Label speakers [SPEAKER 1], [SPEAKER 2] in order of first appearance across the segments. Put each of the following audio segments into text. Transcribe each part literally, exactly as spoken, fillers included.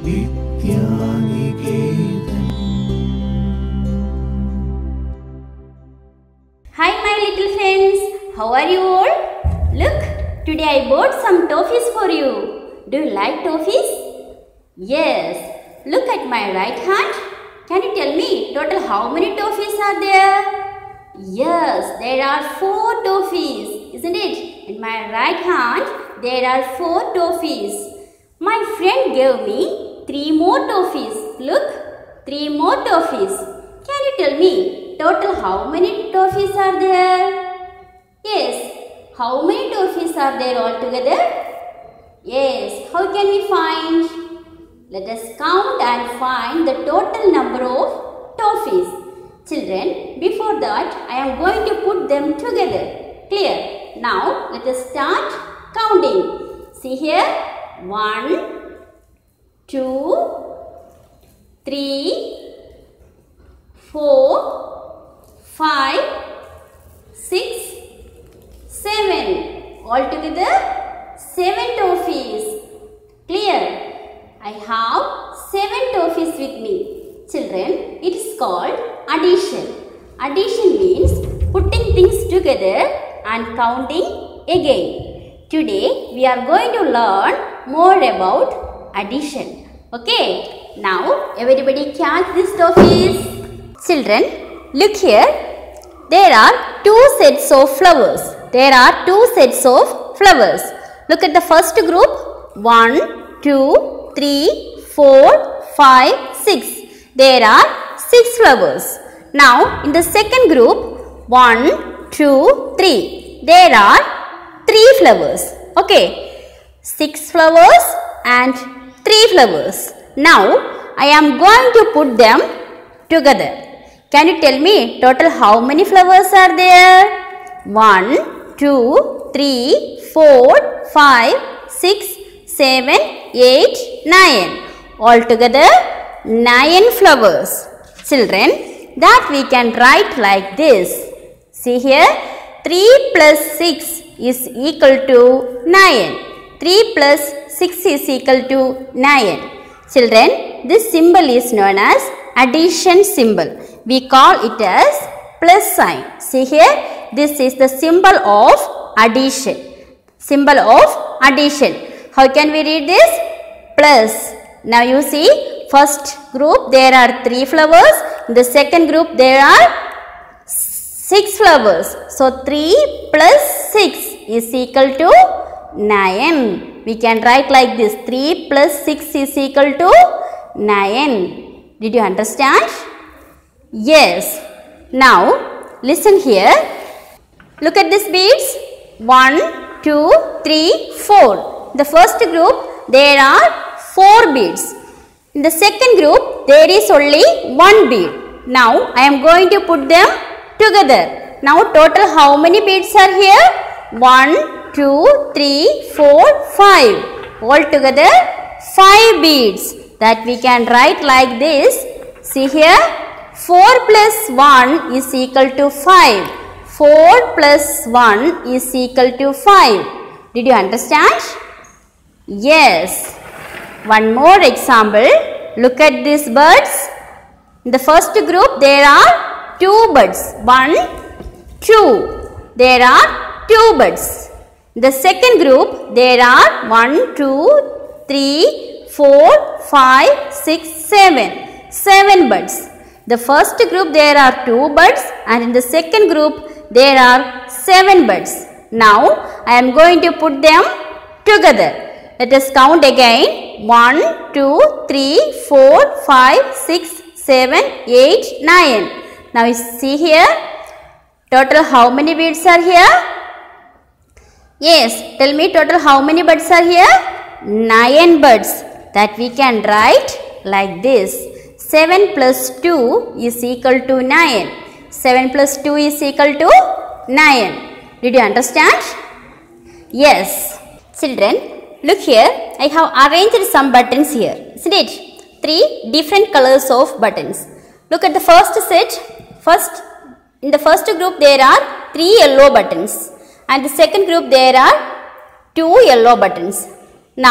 [SPEAKER 1] Hi my little friends, how are you all? Look, today I bought some toffees for you. Do you like toffees? Yes, look at my right hand. Can you tell me total how many toffees are there? Yes, there are four toffees, isn't it? In my right hand, there are four toffees. My friend gave me three more toffees. Look, three more toffees. Can you tell me total how many toffees are there? Yes, how many toffees are there altogether? Yes, how can we find? Let us count and find the total number of toffees. Children, before that I am going to put them together. Clear? Now let us start counting. See here. One, two, three, four, five, six, seven. Altogether seven toffees. Clear? I have seven toffees with me. Children, it is called addition. Addition means putting things together and counting again. Today we are going to learn more about addition. Okay? Now everybody catch these toffees. Children, look here. There are two sets of flowers. There are two sets of flowers. Look at the first group. One, two, three, four, five, six. There are six flowers. Now in the second group, one, two, three. There are three flowers. Okay. Six flowers and three flowers. Now I am going to put them together. Can you tell me total how many flowers are there? One, two, three, four, five, six, seven, eight, nine. Altogether nine flowers. Children, that we can write like this. See here, three plus six is equal to nine. three plus six is equal to nine. Children, this symbol is known as addition symbol. We call it as plus sign. See here, this is the symbol of addition. Symbol of addition. How can we read this? Plus. Now you see, first group there are three flowers. In the second group there are six flowers. So three plus six is equal to nine. We can write like this. three plus six is equal to nine. Did you understand? Yes. Now listen here. Look at these beads. one, two, three, four. The first group there are four beads. In the second group there is only one bead. Now I am going to put them together. Now total how many beads are here? one, two, three, four, five. Altogether five beads. That we can write like this. See here, four plus one is equal to five. four plus one is equal to five. Did you understand? Yes. One more example. Look at these birds. In the first group there are two birds. One, two. There are two birds. In the second group there are one, two, three, four, five, six, seven. Seven birds. The first group there are two birds and in the second group there are seven birds. Now I am going to put them together. Let us count again. one, two, three, four, five, six, seven, eight, nine. Now you see here. Total how many beads are here? Yes, tell me total how many birds are here? Nine birds. That we can write like this. seven plus two is equal to nine. seven plus two is equal to nine. Did you understand? Yes. Children, look here. I have arranged some buttons here. Isn't it? Three different colors of buttons. Look at the first set. First, in the first group there are three yellow buttons. And the second group there are two yellow buttons. Now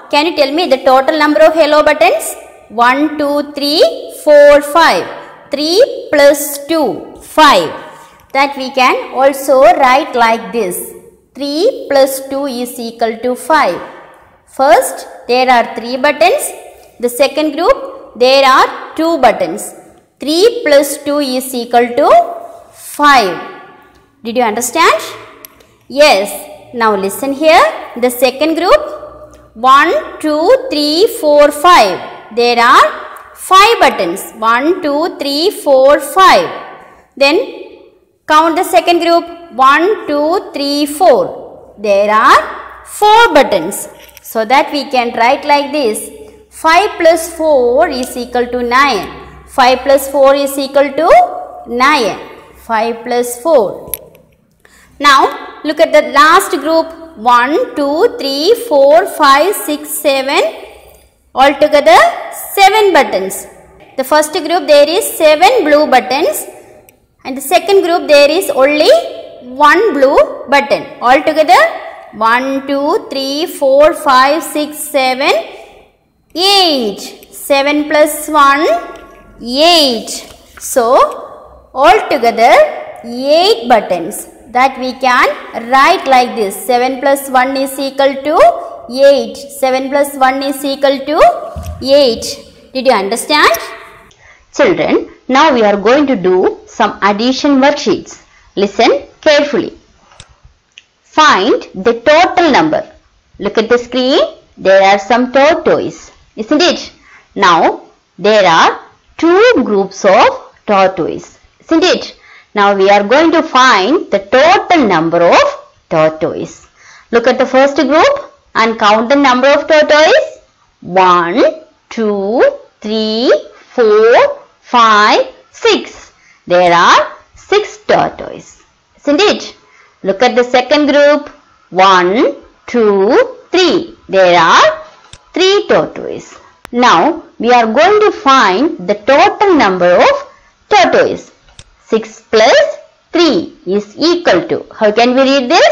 [SPEAKER 1] can you tell me the total number of yellow buttons? one, two, three, four, five. three plus two, five. That we can also write like this. three plus two is equal to five. First, there are three buttons. The second group, there are two buttons. three plus two is equal to five. Did you understand? Yes. Now listen here. The second group, one, two, three, four, five. There are five buttons. one, two, three, four, five. Then count the second group. one, two, three, four. There are four buttons. So that we can write like this. five plus four is equal to nine. five plus four is equal to nine. five plus four. Now look at the last group. one, two, three, four, five, six, seven. Altogether seven buttons. The first group there is seven blue buttons. And the second group there is only one blue button. Altogether one, two, three, four, five, six, seven, eight. seven plus one, eight. So altogether eight buttons. That we can write like this. seven plus one is equal to eight. seven plus one is equal to eight. Did you understand?
[SPEAKER 2] Children, now we are going to do some addition worksheets. Listen carefully. Find the total number. Look at the screen. There are some tortoises, isn't it? Now, there are two groups of tortoises, isn't it? Now, we are going to find the total number of tortoises. Look at the first group and count the number of tortoises. one, two, three, four, five, six. There are six tortoises, isn't it? Look at the second group. one, two, three. There are three tortoises. Now, we are going to find the total number of tortoises. six plus three is equal to, how can we read this?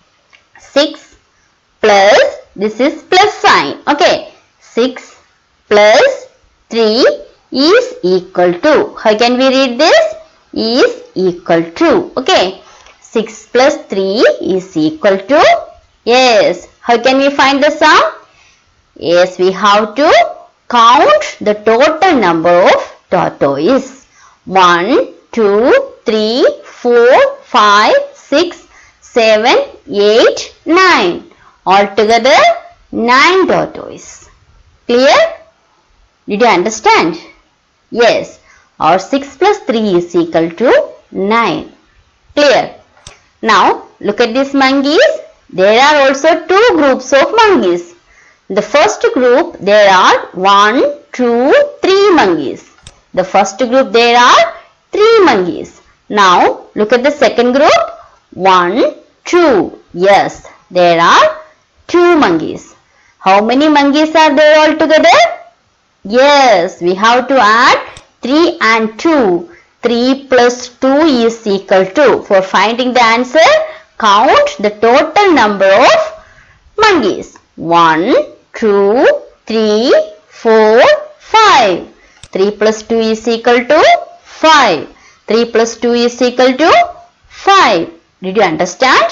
[SPEAKER 2] six plus, this is plus sign, okay. six plus three is equal to, how can we read this? Is equal to, okay. six plus three is equal to, yes, how can we find the sum? Yes, we have to count the total number of tortoises. one, two, three, four, five, six, seven, eight, nine. Altogether nine tortoises. Clear? Did you understand? Yes. Our six plus three is equal to nine. Clear? Now look at these monkeys. There are also two groups of monkeys. The first group there are one, two, three monkeys. The first group there are three monkeys. Now look at the second group. one, two. Yes, there are two monkeys. How many monkeys are there altogether? Yes, we have to add three and two. three plus two is equal to. For finding the answer, count the total number of monkeys. one, two, three, four, five. three plus two is equal to five. three plus two is equal to five. Did you understand?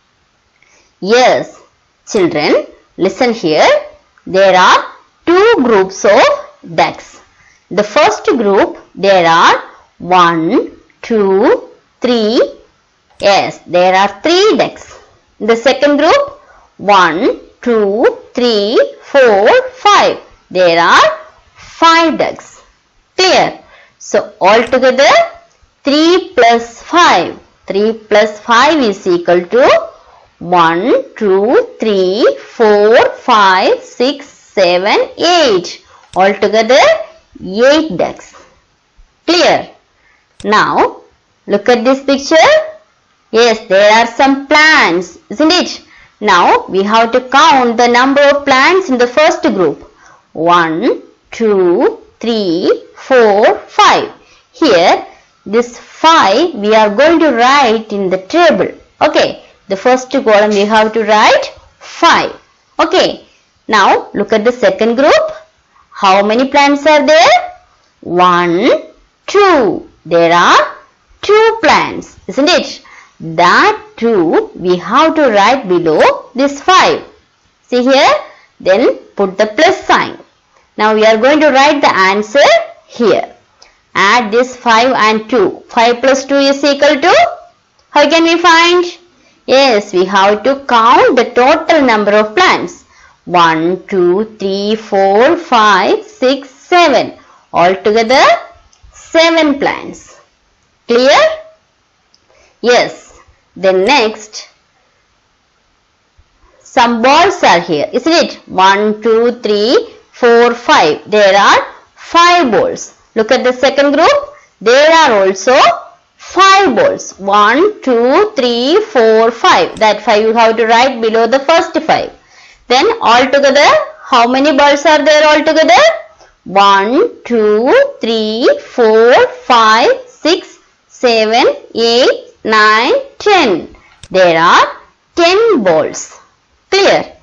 [SPEAKER 2] Yes. Children, listen here. There are two groups of ducks. The first group, there are one, two, three. Yes, there are three ducks. The second group, one, two, three, four, five. There are five ducks. Clear? So, altogether three plus five. three plus five is equal to one, two, three, four, five, six, seven, eight. Altogether eight ducks. Clear? Now, look at this picture. Yes, there are some plants, isn't it? Now, we have to count the number of plants in the first group. one, two, three, four, five. Here, this five we are going to write in the table. Okay, the first column we have to write five. Okay, Now look at the second group. How many plants are there? One, two. There are two plants, isn't it? That two we have to write below this five. See here? Then put the plus sign. Now we are going to write the answer here. Add this five and two. five plus two is equal to? How can we find? Yes, we have to count the total number of plants. one, two, three, four, five, six, seven. Altogether seven plants. Clear? Yes. Then next, some balls are here, isn't it? one, two, three, four, five. There are five balls. Look at the second group. There are also five balls. one, two, three, four, five. That five you have to write below the first five. Then altogether, how many balls are there altogether? one, two, three, four, five, six, seven, eight, nine, ten. There are ten balls. Clear?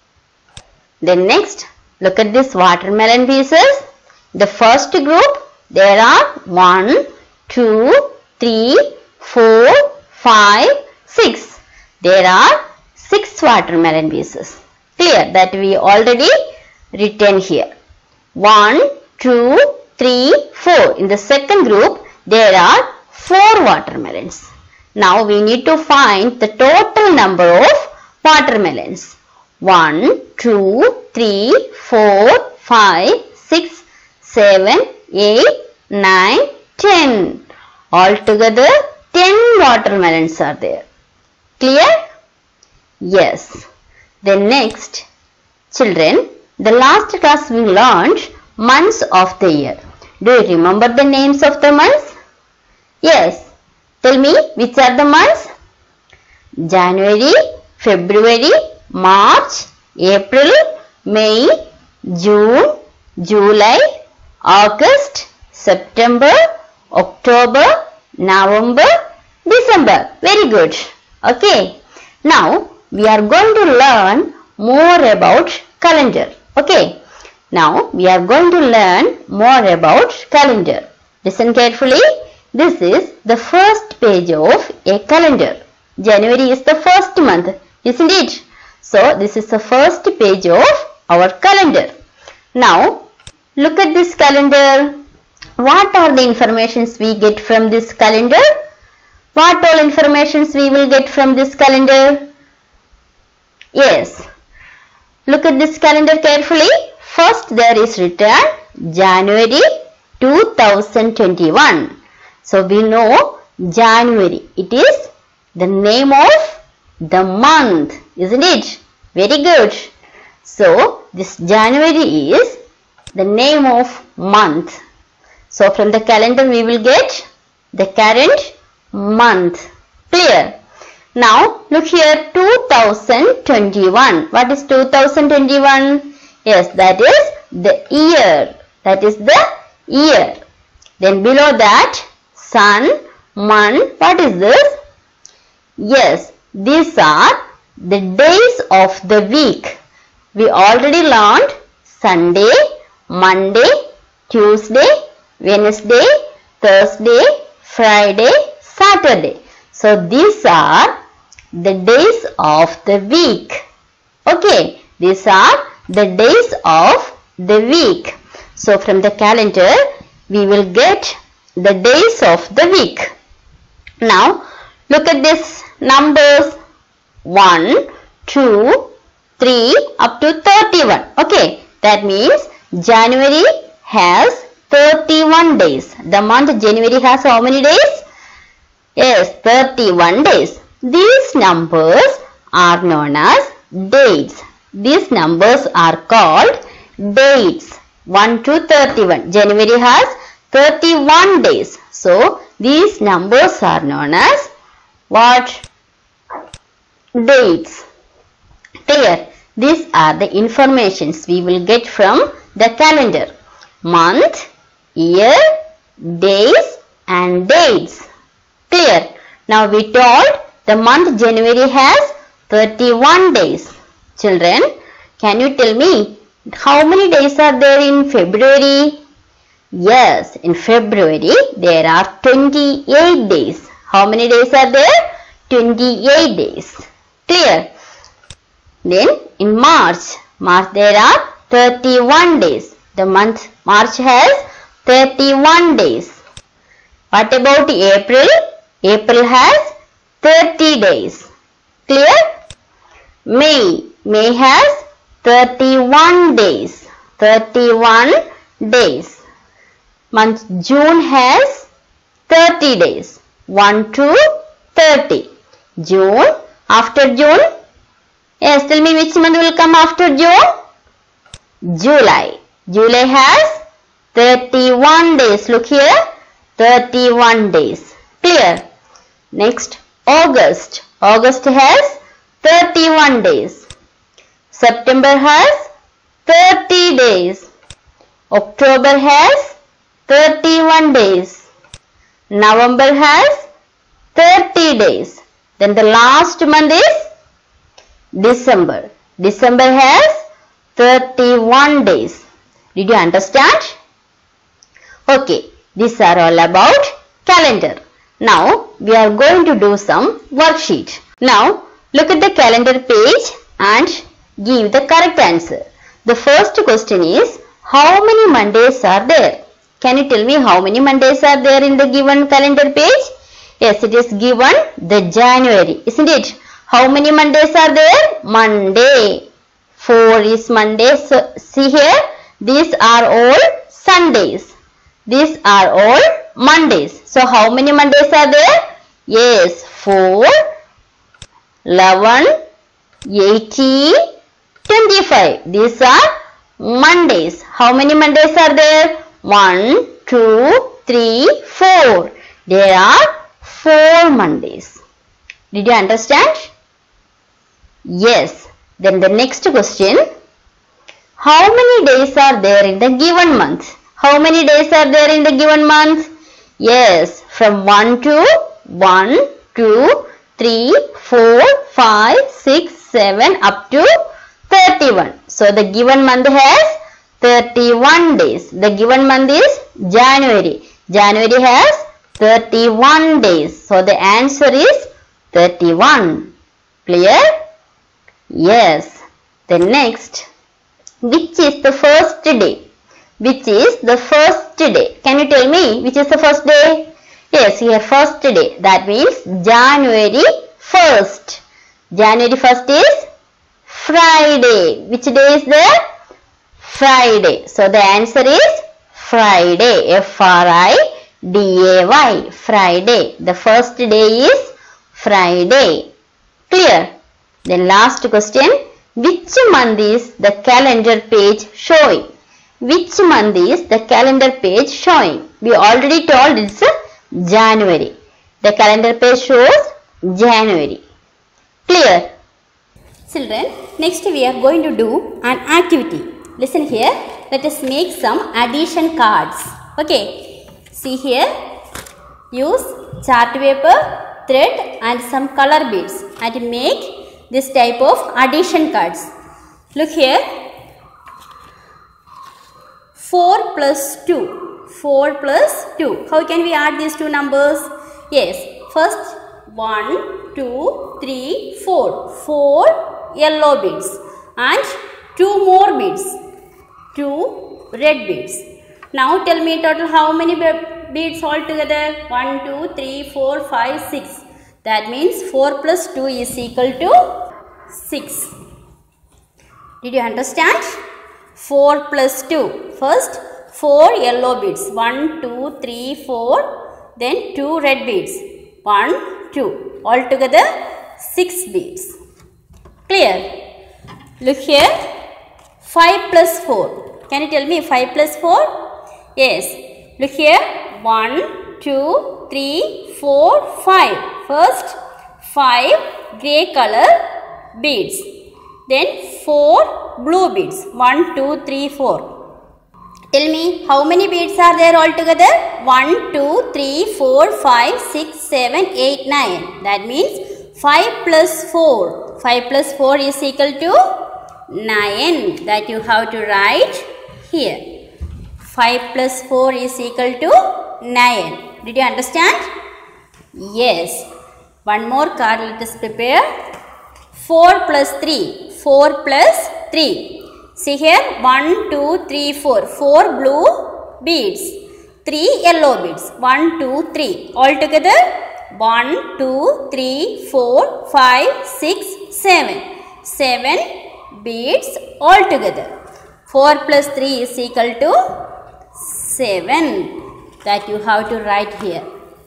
[SPEAKER 2] Then next, look at this watermelon pieces. The first group, there are one, two, three, four, five, six. There are six watermelon pieces. Clear? That we already written here. one, two, three, four. In the second group, there are four watermelons. Now we need to find the total number of watermelons. one, two, three, four, five, six, seven, eight, nine, ten. Altogether ten watermelons are there. Clear? Yes. Then next, children, the last class we learned months of the year. Do you remember the names of the months? Yes. Tell me, which are the months? January, February, March, April, May, June, July, August, September, October, November, December. Very good. Okay. Now, we are going to learn more about calendar. Okay. Now, we are going to learn more about calendar. Listen carefully. This is the first page of a calendar. January is the first month, isn't it? So, this is the first page of our calendar. Now, look at this calendar. What are the informations we get from this calendar? What all informations we will get from this calendar? Yes. Look at this calendar carefully. First, there is written January two thousand twenty-one. So, we know January. It is the name of the month, isn't it? Very good. So, this January is the name of month. So, from the calendar we will get the current month. Clear? Now, look here, two thousand twenty-one. What is two thousand twenty-one? Yes, that is the year. That is the year. Then below that, sun, month. What is this? Yes, these are the days of the week. We already learned Sunday, Monday, Tuesday, Wednesday, Thursday, Friday, Saturday. So, these are the days of the week. Okay, these are the days of the week. So, from the calendar, we will get the days of the week. Now, look at this numbers one, two, three up to thirty-one. Okay, that means January has thirty-one days. The month January has how many days? Yes, thirty-one days. These numbers are known as dates. These numbers are called dates. one to thirty-one. January has thirty-one days. So, these numbers are known as what? Dates. Clear? These are the informations we will get from the calendar. Month, year, days and dates. Clear? Now we told the month January has thirty-one days. Children, Can you tell me how many days are there in February? Yes, in February there are twenty-eight days. How many days are there? twenty-eight days. Clear? Then in March, March there are thirty-one days. The month March has thirty-one days. What about April? April has thirty days. Clear? May, May has thirty-one days. thirty-one days. Month June has thirty days. one to thirty. June. After June? Yes, tell me which month will come after June? July. July has thirty-one days. Look here. thirty-one days. Clear? Next, August. August has thirty-one days. September has thirty days. October has thirty-one days. November has thirty days. Then the last month is December. December has thirty-one days. Did you understand? Okay, these are all about calendar. Now we are going to do some worksheet. Now look at the calendar page and give the correct answer. The first question is, how many Mondays are there? Can you tell me how many Mondays are there in the given calendar page? Yes, it is given the January, isn't it? How many Mondays are there? Monday. four is Monday. So see here, these are all Sundays. These are all Mondays. So how many Mondays are there? Yes, four, eleven, eighteen, twenty-five. These are Mondays. How many Mondays are there? one, two, three, four. There are four Mondays. Did you understand? Yes. Then the next question. How many days are there in the given month? How many days are there in the given month? Yes. From one to one, two, three, four, five, six, seven up to thirty-one. So the given month has thirty-one days. The given month is January. January has thirty-one days. So the answer is thirty-one. Clear? Yes. Then next, which is the first day? Which is the first day? Can you tell me which is the first day? Yes, here first day. That means January first. January first is Friday. Which day is there? Friday. So the answer is Friday. F R I D A Y. Friday. The first day is Friday. Clear? Then last question. Which month is the calendar page showing? Which month is the calendar page showing? We already told it's January. The calendar page shows January. Clear?
[SPEAKER 1] Children, next we are going to do an activity. Listen here. Let us make some addition cards. Okay. See here. Use chart paper, thread and some color beads and make this type of addition cards. Look here. four plus two. four plus two. How can we add these two numbers? Yes. First one, two, three, four. four yellow beads and two more beads. two red beads. Now tell me total how many beads altogether? one, two, three, four, five, six. That means four plus two is equal to six. Did you understand? four plus two. First four yellow beads. one, two, three, four. Then two red beads. one, two. Altogether six beads. Clear? Look here. five plus four. Can you tell me five plus four? Yes. Look here. one, two, three, four, five. First five grey color beads. Then four blue beads. one, two, three, four. Tell me how many beads are there altogether? one, two, three, four, five, six, seven, eight, nine. That means five plus four. five plus four is equal to nine that you have to write here. five plus four is equal to nine. Did you understand? Yes. One more card let us prepare. four plus three. four plus three. See here, one, two, three, four. four blue beads. three yellow beads. one, two, three. All together, one, two, three, four, five, six, seven. seven beads all together. four plus three is equal to seven. That you have to write here.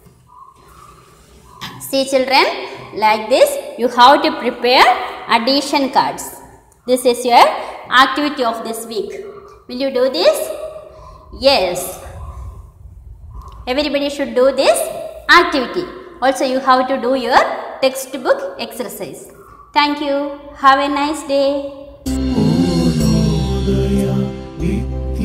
[SPEAKER 1] See children, like this you have to prepare addition cards. This is your activity of this week. Will you do this? Yes. Everybody should do this activity. Also you have to do your textbook exercise. Thank you. Have a nice day.